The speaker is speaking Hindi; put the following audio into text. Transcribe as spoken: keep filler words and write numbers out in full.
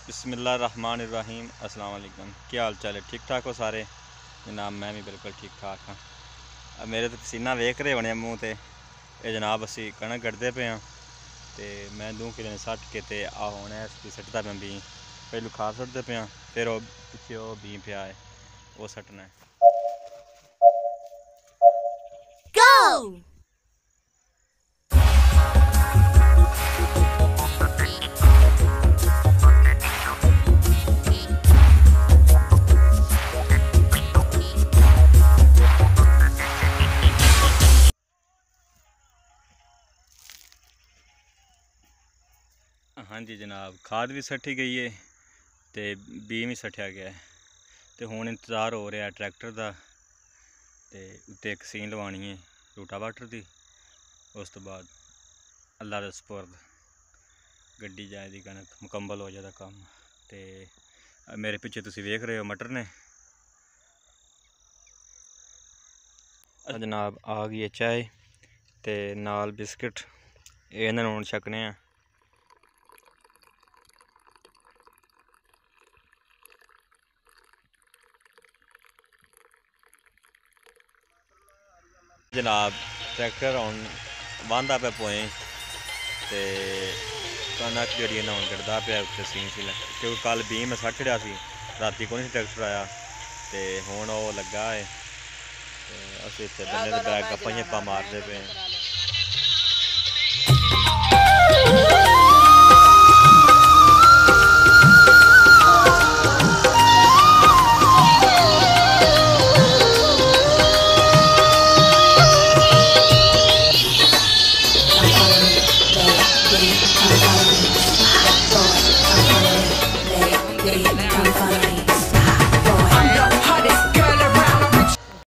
बिस्मिल्लाहिर्रहमानिर्रहीम। अस्सलाम वालेकुम। क्या हाल चाल है? ठीक ठाक हो सारे जनाब? मैं भी बिल्कुल ठीक ठाक हाँ। अब मेरे तो पसीना वेख रहे होने मूँह ते। ये जनाब असी कणक गढ़दे पे हाँ ते मैं दो किलो ने सट के ते आ होने सटदा पे भी पहलू खाद सटदे पे हाँ, फिर वो पिछे वो भी पिया है वो सटना है। Go! हाँ जी जनाब, खाद भी सटी गई है तो बीम भी सटिया गया है तो हुण इंतज़ार हो रहा है ट्रैक्टर का तो उत्ते एक सीन लवानी है रूटावाटर की। उस तो बाद अल्लाह दे सुपुर्द गड्डी जाएगी, कनक मुकम्मल हो जाता काम। तो मेरे पिछे तुसी वेख रहे हो मटर ने। जनाब आ गई है चाय ते नाल बिस्किट, इन्हां नूं छकने हैं। जनाब ट्रैक्टर हुण वांदा पे पोए ते कनक जी ना हुण गढ़दा पे उत्ते सीन सी क्योंकि कल बीम मैं सट छड़िया सी, राती कोई नहीं ट्रैक्टर आया तो हुण वो लगा है। असीं इत्थे बन्ने दे बैग गप्पां शप्पां मारदे पे। Now